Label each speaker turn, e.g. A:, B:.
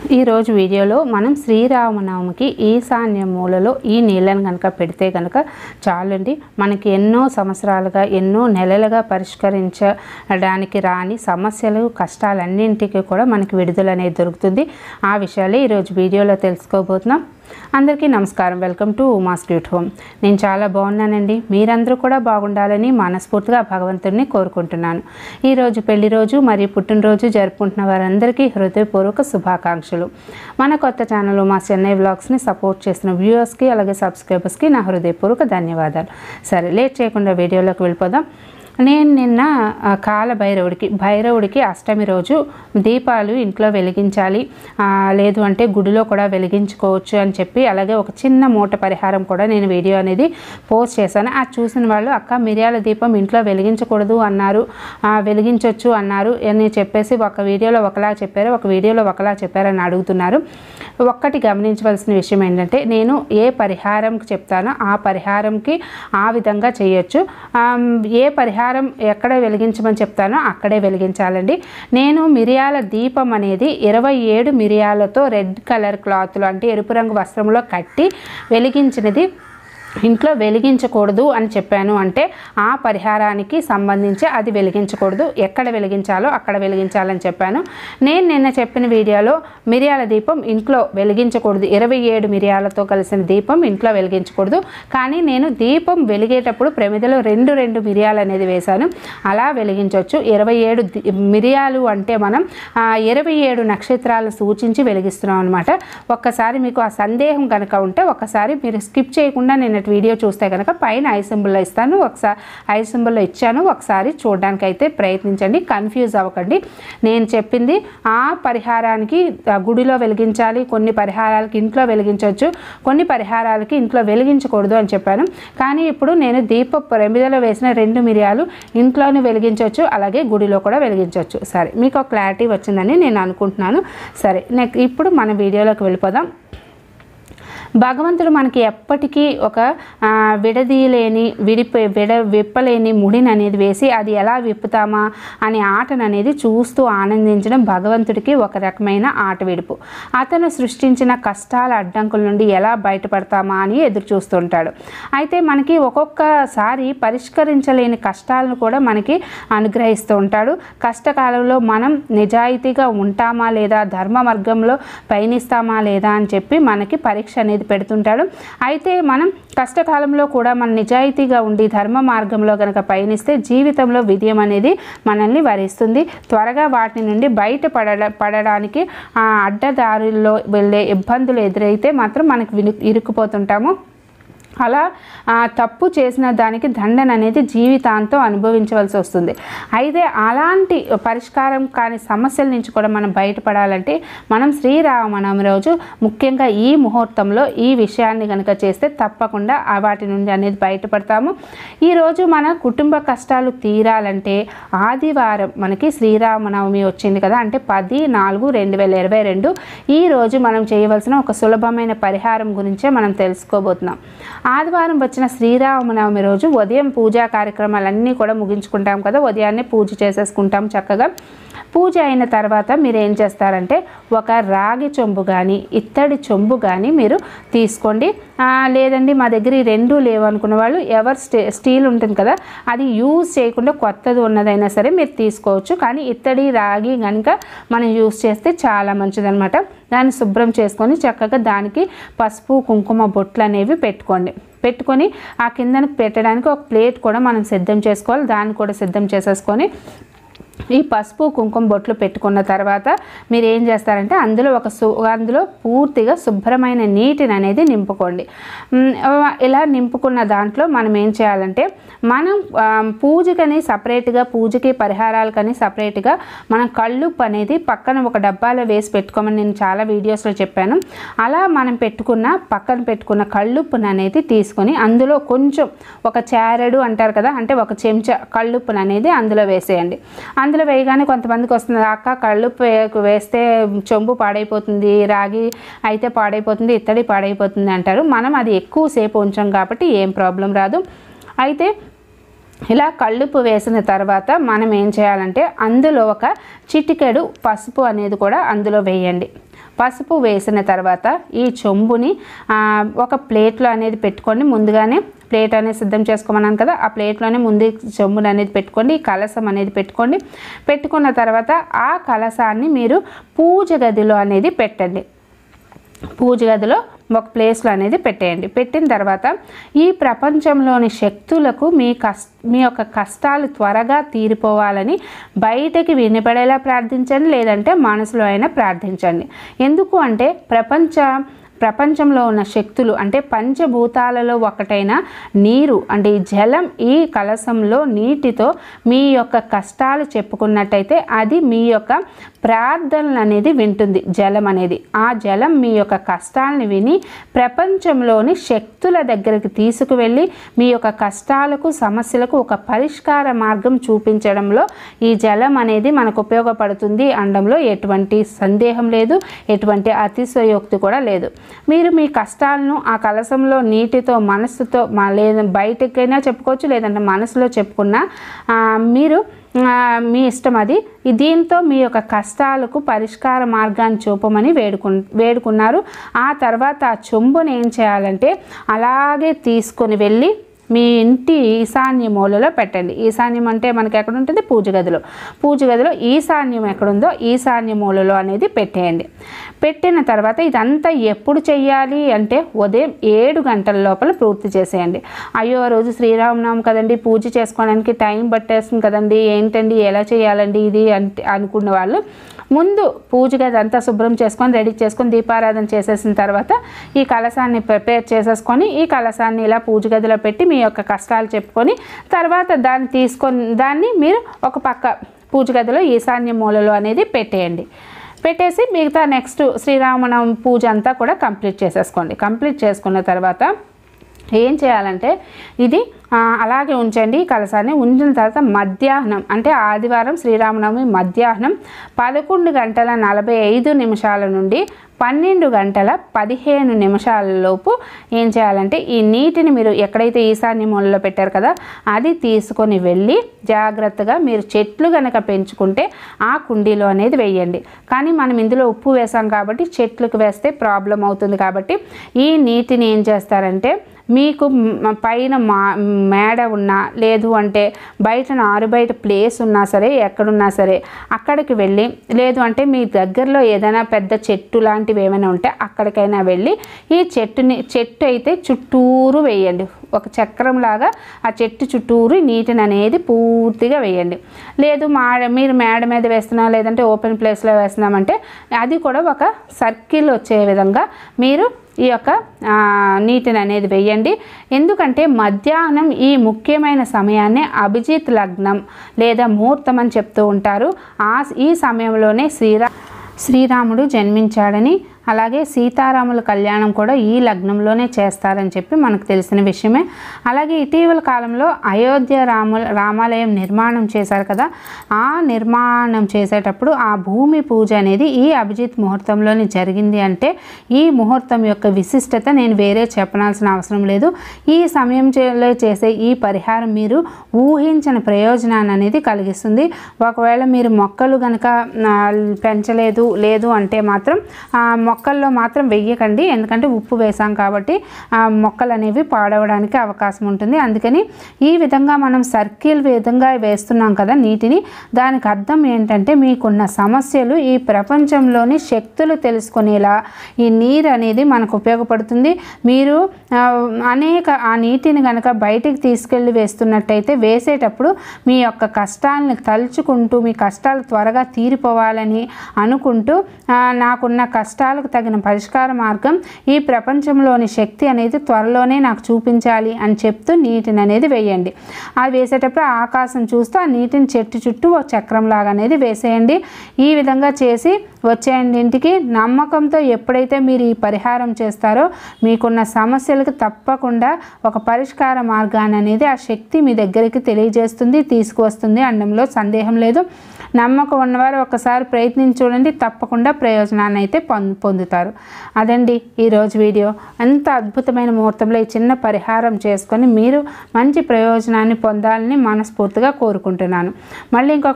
A: ఈ రోజు వీడియోలో మనం శ్రీరామనవమికి ఈశాన్య మూలలో ఈ నీళ్ళను కనుక పెడితే కనుక చాలండి, మనకి ఎన్నో సంవత్సరాలుగా ఎన్నో నెలలుగా పరిష్కరించడానికి రాని సమస్యలు కష్టాలన్నింటికి కూడా మనకి విడుదల అనేది దొరుకుతుంది. ఆ విషయాలే ఈరోజు వీడియోలో తెలుసుకోబోతున్నాం. అందరికీ నమస్కారం. Welcome to Uma's cute home. నేను చాలా బాగున్నానండి. మీరందరూ కూడా బాగుండాలని మనస్ఫూర్తిగా భగవంతుడిని కోరుకుంటున్నాను. ఈరోజు పెళ్లి రోజు మరియు పుట్టినరోజు జరుపుకుంటున్న వారందరికీ హృదయపూర్వక శుభాకాంక్షలు. మన కొత్త ఛానల్ మా చెన్నై వ్లాగ్స్ని సపోర్ట్ చేసిన వ్యూవర్స్కి అలాగే సబ్స్క్రైబర్స్కి నా హృదయపూర్వక ధన్యవాదాలు. సరే, లేట్ చేయకుండా వీడియోలోకి వెళ్ళిపోదాం. నేను నిన్న భైరవుడికి అష్టమి రోజు దీపాలు ఇంట్లో వెలిగించాలి, లేదు అంటే గుడిలో కూడా వెలిగించుకోవచ్చు అని చెప్పి, అలాగే ఒక చిన్న మూట పరిహారం కూడా నేను వీడియో అనేది పోస్ట్ చేశాను. అది చూసిన వాళ్ళు అక్క మిరియాల దీపం ఇంట్లో వెలిగించకూడదు అన్నారు, వెలిగించవచ్చు అన్నారు అని చెప్పేసి ఒక వీడియోలో ఒకలా చెప్పారు, ఒక వీడియోలో ఒకలా చెప్పారని అడుగుతున్నారు. ఒక్కటి గమనించవలసిన విషయం ఏంటంటే, నేను ఏ పరిహారంకి చెప్తానో ఆ పరిహారంకి ఆ విధంగా చేయొచ్చు. ఏ పరిహారం ఎక్కడ వెలిగించమని చెప్తానో అక్కడే వెలిగించాలండి. నేను మిరియాల దీపం అనేది 27 మిరియాలతో రెడ్ కలర్ క్లాత్లో అంటే ఎరుపు రంగు వస్త్రంలో కట్టి వెలిగించినది ఇంట్లో వెలిగించకూడదు అని చెప్పాను. అంటే ఆ పరిహారానికి సంబంధించి అది వెలిగించకూడదు, ఎక్కడ వెలిగించాలో అక్కడ వెలిగించాలని చెప్పాను. నేను నిన్న చెప్పిన వీడియోలో మిరియాల దీపం ఇంట్లో వెలిగించకూడదు, 27 మిరియాలతో కలిసిన దీపం ఇంట్లో వెలిగించకూడదు, కానీ నేను దీపం వెలిగేటప్పుడు ప్రమిదలో రెండు మిరియాలు అనేది వేశాను, అలా వెలిగించవచ్చు. 27 మిరియాలు అంటే మనం 27 నక్షత్రాలను సూచించి వెలిగిస్తున్నాం అనమాట. ఒక్కసారి మీకు ఆ సందేహం కనుక ఉంటే ఒక్కసారి మీరు స్కిప్ చేయకుండా నేను వీడియో చూస్తే కనుక పైన ఐ సింబల్లో ఇస్తాను, ఒకసారి ఐ సింబల్లో ఇచ్చాను, ఒకసారి చూడడానికి అయితే ప్రయత్నించండి, కన్ఫ్యూజ్ అవ్వకండి. నేను చెప్పింది ఆ పరిహారానికి గుడిలో వెలిగించాలి, కొన్ని పరిహారాలకి ఇంట్లో వెలిగించవచ్చు, కొన్ని పరిహారాలకి ఇంట్లో వెలిగించకూడదు అని చెప్పాను. కానీ ఇప్పుడు నేను దీప ప్రమిదలో వేసిన 2 మిరియాలు ఇంట్లోనే వెలిగించవచ్చు, అలాగే గుడిలో కూడా వెలిగించవచ్చు. సరే, మీకు ఒక క్లారిటీ వచ్చిందని నేను అనుకుంటున్నాను. సరే, ఇప్పుడు మన వీడియోలోకి వెళ్ళిపోదాం. భగవంతుడు మనకి ఎప్పటికీ ఒక విడదీయలేని విప్పలేని ముడిని అనేది వేసి అది ఎలా విప్పుతామా అనే ఆటను అనేది చూస్తూ ఆనందించడం భగవంతుడికి ఒక రకమైన ఆట విడుపు. అతను సృష్టించిన కష్టాల అడ్డంకుల నుండి ఎలా బయటపడతామా అని ఎదురు చూస్తుంటాడు. అయితే మనకి ఒక్కొక్కసారి పరిష్కరించలేని కష్టాలను కూడా మనకి అనుగ్రహిస్తూ ఉంటాడు. కష్టకాలంలో మనం నిజాయితీగా ఉంటామా లేదా, ధర్మ మార్గంలో పయనిస్తామా లేదా అని చెప్పి మనకి పరీక్ష అనేది పెడుతుంటాడు. అయితే మనం కష్టకాలంలో కూడా మన నిజాయితీగా ఉండి ధర్మ మార్గంలో కనుక పయనిస్తే జీవితంలో విజయం అనేది మనల్ని వరిస్తుంది. త్వరగా వాటి నుండి పడడానికి అడ్డదారుల్లో వెళ్ళే ఇబ్బందులు ఎదురైతే మాత్రం మనకు ఇరుక్కుపోతుంటాము. అలా తప్పు చేసిన దానికి దండన అనేది జీవితాంతం అనుభవించవలసి వస్తుంది. అయితే అలాంటి పరిష్కారం కాని సమస్యల నుంచి కూడా మనం బయటపడాలంటే మనం శ్రీరామనవమి రోజు ముఖ్యంగా ఈ ముహూర్తంలో ఈ విషయాన్ని కనుక చేస్తే తప్పకుండా వాటి నుండి అనేది బయటపడతాము. ఈరోజు మన కుటుంబ కష్టాలు తీరాలంటే ఆదివారం మనకి శ్రీరామనవమి వచ్చింది కదా, అంటే 10/4/2022 ఈరోజు మనం చేయవలసిన ఒక సులభమైన పరిహారం గురించే మనం తెలుసుకోబోతున్నాం. ఆదివారం వచ్చిన శ్రీరామనవమి రోజు ఉదయం పూజా కార్యక్రమాలన్నీ కూడా ముగించుకుంటాం కదా, ఉదయాన్నే పూజ చేసేసుకుంటాం చక్కగా. పూజ అయిన తర్వాత మీరు ఏం చేస్తారంటే ఒక రాగి చెంబు కానీ ఇత్తడి చెంబు కానీ మీరు తీసుకోండి. లేదండి మా దగ్గర ఈ 2 లేవు అనుకున్న వాళ్ళు స్టీల్ ఉంటుంది కదా, అది యూజ్ చేయకుండా కొత్తది ఉన్నదైనా సరే మీరు తీసుకోవచ్చు. కానీ ఇత్తడి రాగి కనుక మనం యూజ్ చేస్తే చాలా మంచిదన్నమాట. దాన్ని శుభ్రం చేసుకొని చక్కగా దానికి పసుపు కుంకుమ బొట్లు అనేవి పెట్టుకొని ఆ కిందన పెట్టడానికి ఒక ప్లేట్ కూడా మనం సిద్ధం చేసుకోవాలి. దాన్ని కూడా సిద్ధం చేసేసుకొని ఈ పసుపు కుంకుమ బొట్లు పెట్టుకున్న తర్వాత మీరు ఏం చేస్తారంటే అందులో పూర్తిగా శుభ్రమైన నీటిని అనేది నింపుకోండి. ఇలా నింపుకున్న దాంట్లో మనం ఏం చేయాలంటే మనం పూజకని సపరేట్గా, పూజకి పరిహారాలకని సపరేట్గా మనం కళ్ళుప్పు అనేది పక్కన ఒక డబ్బాలో వేసి పెట్టుకోమని నేను చాలా వీడియోస్లో చెప్పాను. అలా మనం పక్కన పెట్టుకున్న కళ్ళుప్పును అనేది తీసుకొని అందులో కొంచెం ఒక చారెడు అంటారు కదా, అంటే ఒక చెంచా కళ్ళుప్పును అనేది అందులో వేసేయండి. అందులో వేయగానే కొంతమందికి వస్తుంది, అక్క కళ్ళుప్పు వేస్తే చెంబు పాడైపోతుంది, రాగి అయితే పాడైపోతుంది, ఇత్తడి పాడైపోతుంది అంటారు. మనం అది ఎక్కువసేపు ఉంచాం కాబట్టి ఏం ప్రాబ్లం రాదు. అయితే ఇలా కళ్ళుప్పు వేసిన తర్వాత మనం ఏం చేయాలంటే అందులో ఒక చిటికెడు పసుపు అనేది కూడా అందులో వేయండి. పసుపు వేసిన తర్వాత ఈ చెంబుని ఒక ప్లేట్లో అనేది పెట్టుకోండి. ముందుగానే ప్లేట్ అనేది సిద్ధం చేసుకోమన్నాను కదా, ఆ ప్లేట్లోనే ముందు చెంబుని అనేది పెట్టుకోండి, కలసం అనేది పెట్టుకోండి. పెట్టుకున్న తర్వాత ఆ కలసాన్ని మీరు పూజ గదిలో అనేది పెట్టండి. పూజ గదిలో ఒక ప్లేస్లో అనేది పెట్టేయండి. పెట్టిన తర్వాత ఈ ప్రపంచంలోని శక్తులకు మీ యొక్క కష్టాలు త్వరగా తీరిపోవాలని బయటకి వినపడేలా ప్రార్థించండి, లేదంటే మనసులో అయినా ప్రార్థించండి. ఎందుకు అంటే ప్రపంచంలో ఉన్న శక్తులు అంటే పంచభూతాలలో ఒకటైన నీరు అంటే జలం ఈ కలశంలో నీటితో మీ యొక్క కష్టాలు చెప్పుకున్నట్టయితే అది మీ యొక్క ప్రార్థనలు అనేది వింటుంది. జలం అనేది ఆ జలం మీ యొక్క కష్టాలను విని ప్రపంచంలోని శక్తుల దగ్గరికి తీసుకువెళ్ళి మీ యొక్క కష్టాలకు సమస్యలకు ఒక పరిష్కార మార్గం చూపించడంలో ఈ జలం అనేది మనకు ఉపయోగపడుతుంది అనడంలో ఎటువంటి సందేహం లేదు, ఎటువంటి అతిశయోక్తి కూడా లేదు. మీరు మీ కష్టాలను ఆ కలశంలో నీటితో మనసుతో లేదా బయటకైనా చెప్పుకోవచ్చు, లేదంటే మనసులో చెప్పుకున్నా మీరు మీ ఇష్టం అది. దీంతో మీ యొక్క కష్టాలకు పరిష్కార మార్గాన్ని చూపమని వేడుకున్నారు. ఆ తర్వాత ఆ చెంబుని ఏం చేయాలంటే అలాగే తీసుకొని వెళ్ళి మీ ఇంటి ఈశాన్య మూలలో పెట్టండి. ఈశాన్యం అంటే మనకి ఎక్కడ ఉంటుంది? పూజ గదిలో. పూజ గదిలో ఈశాన్యం ఎక్కడుందో ఈశాన్య మూలలో అనేది పెట్టేయండి. పెట్టిన తర్వాత ఇదంతా ఎప్పుడు చెయ్యాలి అంటే ఉదయం 7 గంటల లోపల పూర్తి చేసేయండి. అయ్యో రోజు శ్రీరామనవమి కదండి, పూజ చేసుకోవడానికి టైం పట్టేస్తుంది కదండి, ఏంటండి ఎలా చేయాలండి ఇది అంటే అనుకున్న వాళ్ళు ముందు పూజ గది అంతా శుభ్రం చేసుకొని రెడీ చేసుకొని దీపారాధన చేసేసిన తర్వాత ఈ కలశాన్ని ప్రిపేర్ చేసేసుకొని ఈ కలశాన్ని ఇలా పూజ గదిలో పెట్టి మీ యొక్క కష్టాలు చెప్పుకొని తర్వాత దాన్ని మీరు ఒక పక్క పూజ గదిలో ఈశాన్య మూలలో అనేది పెట్టేయండి. పెట్టేసి మిగతా నెక్స్ట్ శ్రీరామనవమి పూజ అంతా కూడా కంప్లీట్ చేసేసుకోండి. కంప్లీట్ చేసుకున్న తర్వాత ఏం చేయాలంటే ఇది అలాగే ఉంచండి. కలశాన్ని ఉంచిన తర్వాత మధ్యాహ్నం అంటే ఆదివారం శ్రీరామనవమి మధ్యాహ్నం 11:45 నుండి 12:15 లోపు ఏం చేయాలంటే ఈ నీటిని మీరు ఎక్కడైతే ఈశాన్య మూలలో పెట్టారు కదా అది తీసుకొని వెళ్ళి జాగ్రత్తగా మీరు చెట్లు కనుక పెంచుకుంటే ఆ కుండీలో అనేది వేయండి. కానీ మనం ఇందులో ఉప్పు వేసాం కాబట్టి చెట్లకు వేస్తే ప్రాబ్లం అవుతుంది. కాబట్టి ఈ నీటిని ఏం చేస్తారంటే మీకు పైన మేడ ఉన్నా లేదు అంటే బయట ప్లేస్ ఉన్నా సరే ఎక్కడున్నా సరే అక్కడికి వెళ్ళి లేదు అంటే మీ దగ్గరలో ఏదైనా పెద్ద చెట్టు లాంటివి ఏమైనా ఉంటే అక్కడికైనా వెళ్ళి ఈ చెట్టు అయితే చుట్టూరు వేయండి. ఒక చక్రం లాగా ఆ చెట్టు చుట్టూరు నీటిని అనేది పూర్తిగా వేయండి. లేదు మీరు మేడ మీద వేస్తున్నా లేదంటే ఓపెన్ ప్లేస్లో వేస్తున్నామంటే అది కూడా ఒక సర్కిల్ వచ్చే విధంగా మీరు ఈ యొక్క నీటిని అనేది వేయండి. ఎందుకంటే మధ్యాహ్నం ఈ ముఖ్యమైన సమయాన్ని అభిజిత్ లగ్నం లేదా ముహూర్తం అని చెప్తూ ఉంటారు. ఈ సమయంలోనే శ్రీరాముడు జన్మించాడని అలాగే సీతారాముల కళ్యాణం కూడా ఈ లగ్నంలోనే చేస్తారని చెప్పి మనకు తెలిసిన విషయమే. అలాగే ఇటీవల కాలంలో అయోధ్య రామాలయం నిర్మాణం చేశారు కదా, ఆ నిర్మాణం చేసేటప్పుడు ఆ భూమి పూజ అనేది ఈ అభిజిత్ ముహూర్తంలోనే జరిగింది. అంటే ఈ ముహూర్తం యొక్క విశిష్టత నేను వేరే చెప్పనాల్సిన అవసరం లేదు. ఈ సమయంలో చేసే ఈ పరిహారం మీరు ఊహించిన ప్రయోజనాన్ని అనేది కలిగిస్తుంది. ఒకవేళ మీరు మొక్కలు కనుక పెంచలేదు లేదు అంటే మాత్రం మొక్కల్లో మాత్రం వెయ్యకండి. ఎందుకంటే ఉప్పు వేసాం కాబట్టి మొక్కలు అనేవి పాడవడానికి అవకాశం ఉంటుంది. అందుకని ఈ విధంగా మనం సర్కిల్ విధంగా వేస్తున్నాం కదా నీటిని, దానికి అర్థం ఏంటంటే మీకున్న సమస్యలు ఈ ప్రపంచంలోని శక్తులు తెలుసుకునేలా ఈ నీరు అనేది మనకు ఉపయోగపడుతుంది. మీరు ఆ నీటిని కనుక బయటికి తీసుకెళ్ళి వేస్తున్నట్టయితే వేసేటప్పుడు మీ యొక్క కష్టాలను తలుచుకుంటూ మీ కష్టాలు త్వరగా తీరిపోవాలని అనుకుంటూ నాకున్న కష్టాలకు తగిన పరిష్కార మార్గం ఈ ప్రపంచంలోని శక్తి అనేది త్వరలోనే నాకు చూపించాలి అని చెప్తూ నీటిని అనేది వేయండి. అది వేసేటప్పుడు ఆకాశం చూస్తూ ఆ నీటిని చెట్టు చుట్టూ ఒక చక్రం లాగా అనేది వేసేయండి. ఈ విధంగా చేసి వచ్చేయండి ఇంటికి. నమ్మకంతో ఎప్పుడైతే మీరు ఈ పరిహారం చేస్తారో మీకున్న సమస్యలకు తప్పకుండా ఒక పరిష్కార మార్గాన్ని అనేది ఆ శక్తి మీ దగ్గరికి తెలియజేస్తుంది, తీసుకువస్తుంది అనడంలో సందేహం లేదు. నమ్మకం ఉన్నవారు ఒకసారి ప్రయత్నించి చూడండి, తప్పకుండా ప్రయోజనాన్ని అయితే పొందుతారు. అదండి ఈరోజు వీడియో. అంత అద్భుతమైన ముహూర్తంలో ఈ చిన్న పరిహారం చేసుకొని మీరు మంచి ప్రయోజనాన్ని పొందాలని మనస్ఫూర్తిగా కోరుకుంటున్నాను. మళ్ళీ ఇంకొక